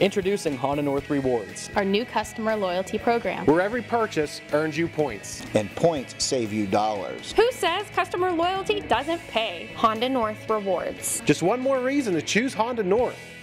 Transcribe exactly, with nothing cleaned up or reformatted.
Introducing Honda North Rewards, our new customer loyalty program, where every purchase earns you points. And points save you dollars. Who says customer loyalty doesn't pay? Honda North Rewards. Just one more reason to choose Honda North.